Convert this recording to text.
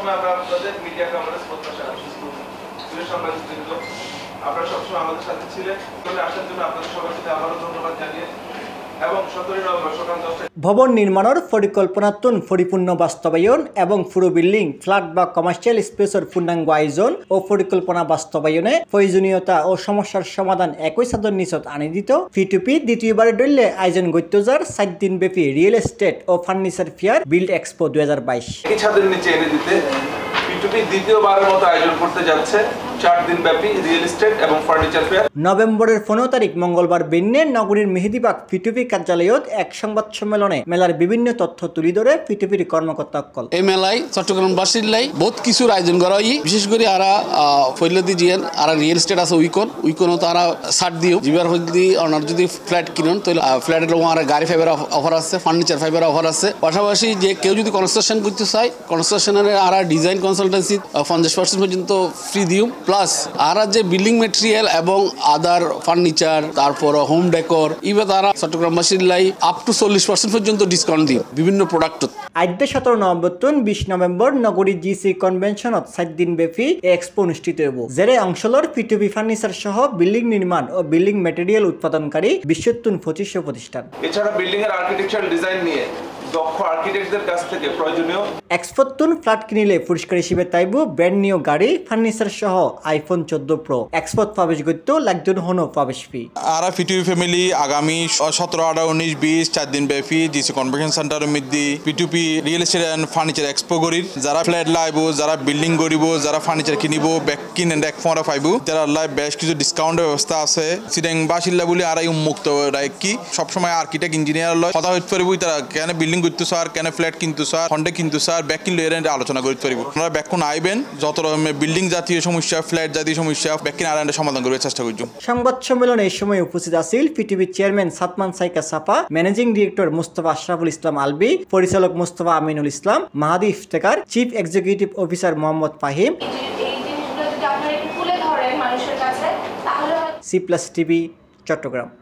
সবসময় আমরা আপনাদের মিডিয়া কভারেজ প্রত্যাশা করছি। সাংবাদিক আপনারা সবসময় আমাদের সাথে ছিলেন। আসার জন্য আপনাদের সবাইকে আবারও ধন্যবাদ জানিয়ে এবং 17 নভেম্বর সকাল 10টায় ভবন নির্মাণের পরিকল্পনাতুন পরিপূর্ণ বাস্তবায়ন এবং পুরো বিল্ডিং ফ্ল্যাট বা কমার্শিয়াল স্পেসের পূর্ণাঙ্গ আয়োজন ও পরিকল্পনা বাস্তবায়নে প্রয়োজনীয়তা ও সমস্যার সমাধান একই ছাদের নিচত আনি দিত ফিটুপি দ্বিতীয়বারের দলীয় আয়োজন গত্যজার 7 দিন ব্যাপী রিয়েল এস্টেট ও ফার্নিচার ফেয়ার বিল্ড এক্সপো 2022 এই ছাদের নিচে এনে দিতে ফিটুপি দ্বিতীয়বারের মতো আয়োজন করতে যাচ্ছে 4 দিন ব্যাপী রিয়েল এস্টেট এবং ফার্নিচার ফেয়ার। নভেম্বরের 15 তারিখ মঙ্গলবার বেন্নে নগরীর মেহেদিবাগ ফিটুপি কার্যালয়ত এক সংবাদ সম্মেলনে মেলার বিভিন্ন তথ্য তুলি ধরে ফিটুপির কর্মকর্তা অকল এই মেলায় চট্টগ্রামবাসীর লাই বহুত কিছুর আয়োজন করা হয়। বিশেষ করে আরা ফৈলদি জিয়ান আরা রিয়েল এস্টেট আছে উইকনও তারা ছাড় দিও জিবার হইদি অনার যদি ফ্ল্যাট কিনুন তাহলে ফ্ল্যাটের আর গাড়ি ফাইবার অফার আছে, ফার্নিচার ফাইবার অফার আছে। পাশাপাশি যে কেউ যদি কনস্ট্রাকশন করতে চায় কনস্ট্রাকশনের আরা ডিজাইন কনসালটেন্সি 50% পর্যন্ত ফ্রি দিও। প্লাস আরা যে বিল্ডিং মেটেরিয়াল এবং আদার ফার্নিচার তারপর হোম ডেকর ইবে তারা চট্টগ্রামবাসীর লাই আপ টু 40% পর্যন্ত ডিসকাউন্ট দিও বিভিন্ন প্রোডাক্ট। আদ্য 17 নভেম্বর 20 নভেম্বর নগরী জিসি কনভেনশনত 7 দিন ব্যাপী এক্সপো অনুষ্ঠিত হব। জেরে অংশলর ফিটুপি ফার্নিচার সহ বিল্ডিং নির্মাণ ও বিল্ডিং মেটেরিয়াল উৎপাদনকারী বিশ্বতুন 2500 প্রতিষ্ঠান। এছাড়া বিল্ডিং এর আর্কিটেকচারাল ডিজাইন নিয়ে দক্ষ আর্কিটেক্টদের কাছ থেকে প্রয়োজনীয় এক্সপোতুন ফ্ল্যাট কিনিলে পুরস্কার হিসেবে তাইবু ব্র্যান্ড নিউ গাড়ি ফার্নিচার সহ আইফোন 14 প্রো। এক্সপোত প্রবেশ করত লাগজন হনো প্রবেশ ফি। আরা ফিটুপি ফ্যামিলি আগামী 17, 18, 19, 20 4 দিন ব্যাপী জিসি কনভেনশন সেন্টারের মধ্যে ফিটুপি real estate and furniture expo করির। যারা ফ্ল্যাট লাইব, যারা বিল্ডিং করিব, যারা ফার্নিচার কিনিব ব্যাক কিন এন্ড এক ফোরা পাইব। যারা লাইভ বেশ কিছু ডিসকাউন্টের ব্যবস্থা আছে। চিটাং বাসিল্লা বলে আরাই উন্মুক্ত কি সবসময় আর্কিটেক্ট ইঞ্জিনিয়ার লয় কথা হইতে পারবো তারা কেন বিল্ডিং করতে স্যার কেন ফ্ল্যাট কিন্তু স্যার ফন্ডে কিন্তু স্যার ব্যাক কিনলে এর আলোচনা করতে পারবো। আপনারা ব্যাকুন আইবেন যত রকমের বিল্ডিং জাতীয় সমস্যা ফ্ল্যাট জাতীয় সমস্যা ব্যাক কিন আরান্ডে সমাধান করার চেষ্টা করছি। সংবাদ সম্মেলনে এই সময় উপস্থিত আছেন ফিটিভি চেয়ারম্যান সাতমান সাইকা সাফা, ম্যানেজিং ডিরেক্টর মুস্তাফা আশরাফুল ইসলাম আলবি, পরিচালক Mustafa Aminul Islam, Mahadi Iftekhar, chief executive officer Mohammad Fahim. Cplustv Chittagong.